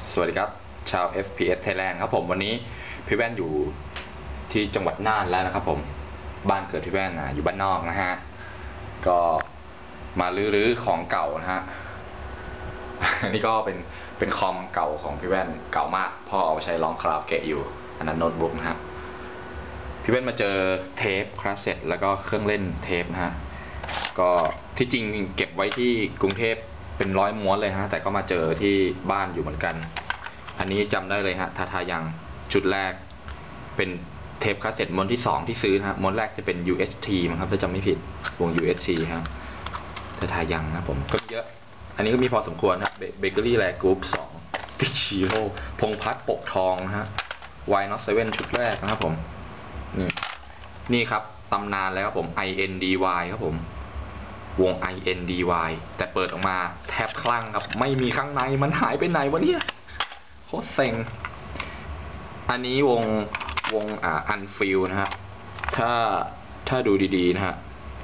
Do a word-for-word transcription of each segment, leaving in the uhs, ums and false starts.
สวัสดีครับชาว เอฟ พี เอส Thailand ครับผมวันนี้พี่แว่นอยู่ที่จังหวัดน่านแล้วนะครับผมบ้านเกิดพี่แว่นนะอยู่บ้านนอกนะฮะก็มาลื้อๆของเก่านะฮะอันนี้ก็เป็นเป็นคอมเก่าของพี่แว่นเก่ามากพ่อเอาไปใช้ร้องคาราโอเกะอยู่อันนั้นโน้ตบุ๊กนะฮะพี่แว่นมาเจอเทปคาสเซ็ตแล้วก็เครื่องเล่นเทปนะฮะก็ที่จริงเก็บไว้ที่กรุงเทพเป็นร้อยม้วนเลยฮะแต่ก็มาเจอที่บ้านอยู่เหมือนกันอันนี้จำได้เลยฮะทาทายังชุดแรกเป็นเทปคาสเซ็ตม้วนที่สองที่ซื้อนะฮะม้วนแรกจะเป็น ยู เอช ที มั้งครับถ้าจำไม่ผิดวง ยู เอช ที ครับทาทายังนะผมก็เยอะอันนี้ก็มีพอสมควรนะเบเกอรี่แลกรุ๊ปสองติชิโร่พงพัฒน์ปกทองนะฮะ Why Not เซเว่นชุดแรกนะครับผมนี่นี่ครับตำนานแล้วครับผม ไอ เอ็น ดี วาย ครับผมวง ไอ เอ็น ดี วาย แต่เปิดออกมาแทบคลั่งครับไม่มีข้างในมันหายไปไหนวะเนี่ยโคตรเซ็งอันนี้วงวงอ่าอันฟิลนะฮะถ้าถ้าดูดีๆนะฮะ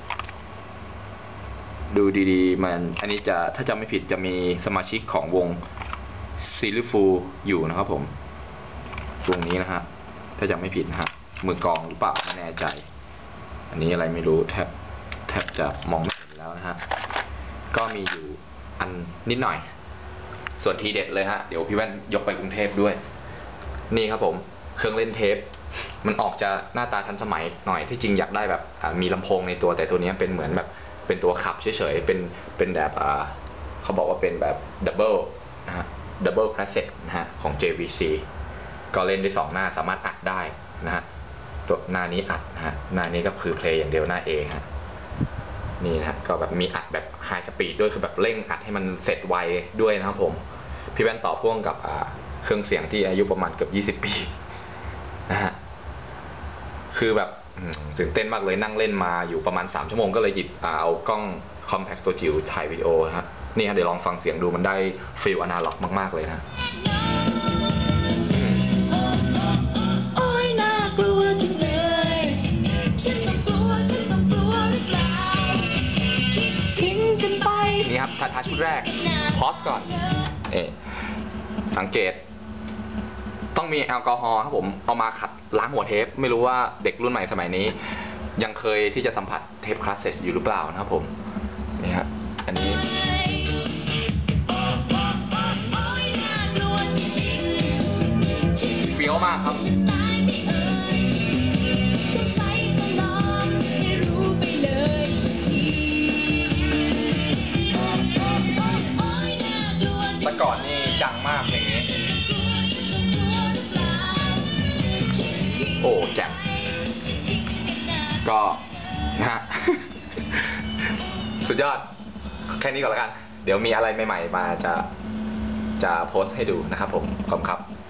ดูดีๆมันอันนี้จะถ้าจำไม่ผิดจะมีสมาชิกของวงซิลิฟูอยู่นะครับผมวงนี้นะฮะถ้าจำไม่ผิดนะฮะมือกองหรือเปล่าไม่แน่ใจอันนี้อะไรไม่รู้แทบแทบจะมองไม่เห็นแล้วนะฮะก็มีอยู่อันนิดหน่อยส่วนทีเด็ดเลยฮะเดี๋ยวพี่แว่นยกไปกรุงเทพด้วยนี่ครับผมเครื่องเล่นเทปมันออกจะหน้าตาทันสมัยหน่อยที่จริงอยากได้แบบมีลำโพงในตัวแต่ตัวนี้เป็นเหมือนแบบเป็นตัวขับเฉยๆเป็นเป็นแบบเขาบอกว่าเป็นแบบดับเบิลนะฮะดับเบิลคาสเซ็ตนะฮะของ เจ วี ซี ก็เล่นได้สองหน้าสามารถอัดได้นะฮะตัวหน้านี้อัดนะฮะหน้านี้ก็คือเพลย์อย่างเดียวหน้าเองฮะนี่นะฮะก็แบบมีอัดแบบไฮสปีดด้วยคือแบบเร่งอัดให้มันเสร็จไวด้วยนะครับผมพี่แว่นต่อพ่วงกับเครื่องเสียงที่อายุประมาณเกือบยี่สิบปีนะฮะคือแบบตื่นเต้นมากเลยนั่งเล่นมาอยู่ประมาณสามชั่วโมงก็เลยหยิบเอากล้องคอมแพคตัวจิ๋วถ่ายวิดีโอนะฮะนี่ฮะเดี๋ยวลองฟังเสียงดูมันได้ฟีลอนาล็อกมากๆเลยนะนี่ครับทาทาชุดแรกพอสก่อนเอ๊ะสังเกตต้องมีแอลกอฮอล์ครับผมเอามาขัดล้างหัวเทปไม่รู้ว่าเด็กรุ่นใหม่สมัยนี้ยังเคยที่จะสัมผัสเทปคาสเซ็ตอยู่หรือเปล่านะครับผมนี่ฮะอันนี้เฟี้ยวมากครับแต่ก่อนนี่ดังมากเพลงนี้โอ้แจ่มก็นะฮะ สุดยอดแค่นี้ก่อนแล้วกันเดี๋ยวมีอะไรใหม่ๆมาจะจะโพสต์ให้ดูนะครับผมขอบคุณครับ